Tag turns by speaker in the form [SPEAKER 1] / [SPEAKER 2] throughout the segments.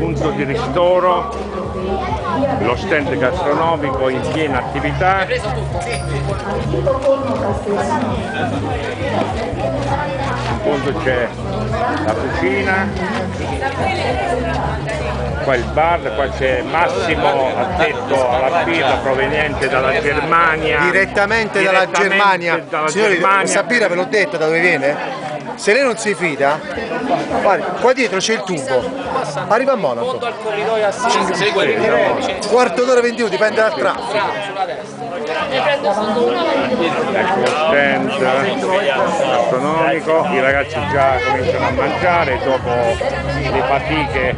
[SPEAKER 1] punto di ristoro, lo stand gastronomico in piena attività. In fondo c'è la cucina, qua il bar, qua c'è Massimo addetto alla birra proveniente dalla Germania.
[SPEAKER 2] Direttamente dalla Germania. Signori, questa birra ve l'ho detto da dove viene? Se lei non si fida, guarda, qua dietro c'è il tubo, arriva a Monaco. Quarto d'ora 20 minuti, dipende dal traffico.
[SPEAKER 1] Ecco lo stand gastronomico, i ragazzi già cominciano a mangiare dopo le fatiche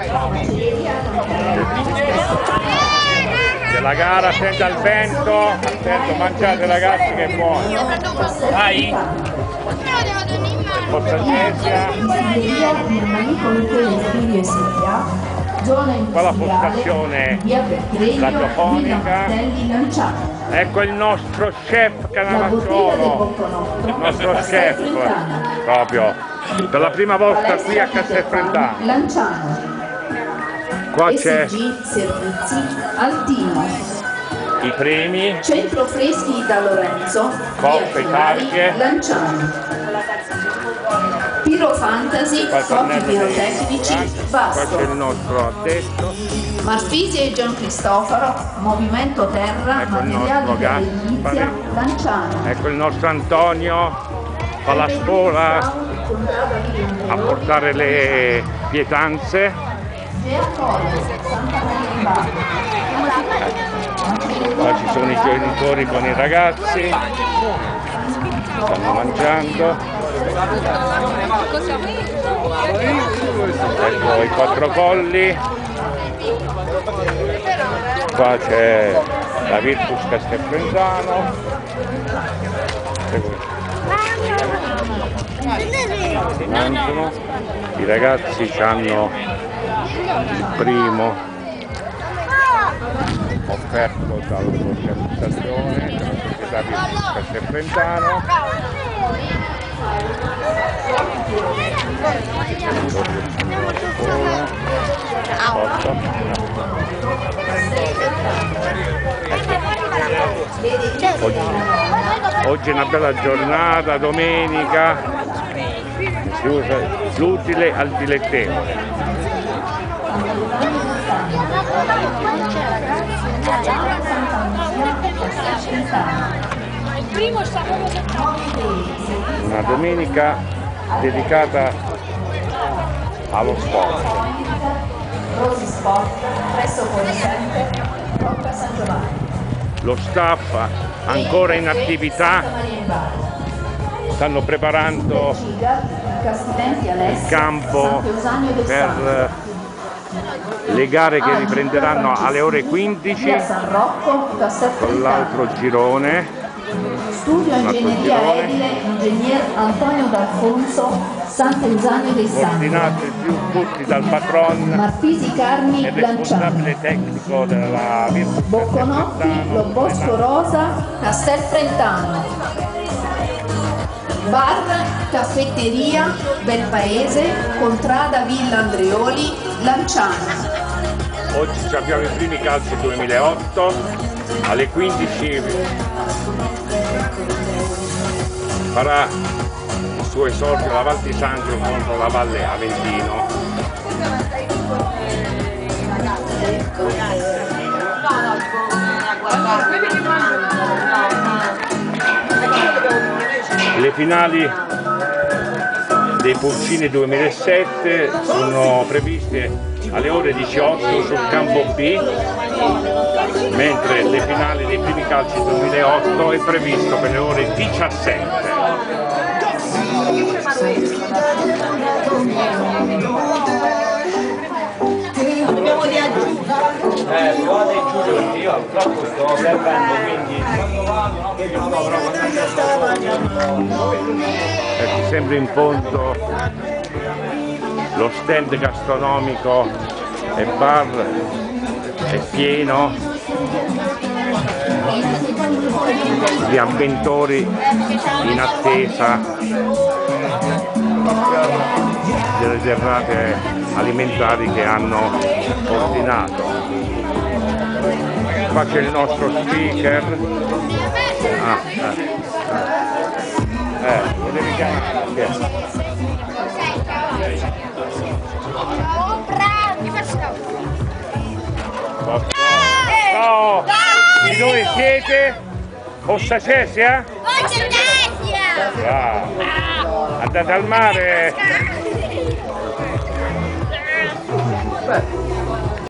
[SPEAKER 1] della gara. Senta il vento, attento, mangiate ragazzi che è buono. Dai! Qua la postazione radiofonica. Ecco il nostro chef Cannavacciolo, il nostro chef proprio per la prima volta qui a Castelfrentano. Qua c'è i premi,
[SPEAKER 3] Centro Freschi da Lorenzo,
[SPEAKER 1] coppe, targhe,
[SPEAKER 3] Lanciano, Piro Fantasy, fuochi pirotecnici,
[SPEAKER 1] qua
[SPEAKER 3] Vasto,
[SPEAKER 1] c'è il nostro addetto,
[SPEAKER 3] Marfisi e Gian Cristoforo, Movimento Terra,
[SPEAKER 1] ecco il
[SPEAKER 3] Materiali
[SPEAKER 1] nostro
[SPEAKER 3] per l'edilizia,
[SPEAKER 1] Gaspare,
[SPEAKER 3] Lanciano,
[SPEAKER 1] ecco il nostro Antonio, fa la spola a portare le pietanze. Qua ci sono i genitori con i ragazzi, stanno mangiando. Ecco i quattro colli. Qua c'è la Virtus Castelfrentano. Mangiano. I ragazzi hanno il primo offerto dall'organizzazione della società Virtus Castelfrentano. Oggi è una bella giornata, domenica, si usa l'utile al dilettevole. Una domenica dedicata allo sport. Lo staff ancora in attività, stanno preparando il campo per le gare che riprenderanno alle ore 15 con l'altro girone.
[SPEAKER 3] Studio Ingegneria Edile, Ingegner Antonio D'Alfonso, Sant'Eusanio dei Santi,
[SPEAKER 1] Coordinate tutti dal patron
[SPEAKER 3] Marfisi Carmi,
[SPEAKER 1] e
[SPEAKER 3] Lanciano,
[SPEAKER 1] responsabile tecnico della Virtus
[SPEAKER 3] Bocconotti, Lo Bosco Rosa, Castelfrentano, Bar, Caffetteria, Bel Paese, Contrada Villa Andreoli, Lanciano.
[SPEAKER 1] Oggi abbiamo i primi calci 2008, alle 15 farà il suo esordio la Val di Sangro contro la Valle Aventino. Le finali dei Pulcini 2007 sono previste alle ore 18 sul campo B, mentre le finali dei primi calci 2008 è previsto per le ore 17.
[SPEAKER 4] Dobbiamo riaggiungere. Guarda Giulio, perché io purtroppo sto osservando, quindi
[SPEAKER 1] Ecco, sempre in fondo lo stand gastronomico e bar è pieno di avventori in attesa delle derrate alimentari che hanno ordinato. Qua c'è il nostro speaker. Lo devi chiamare. Ciao! Di dove siete? Ossa Cesia? Andate al mare?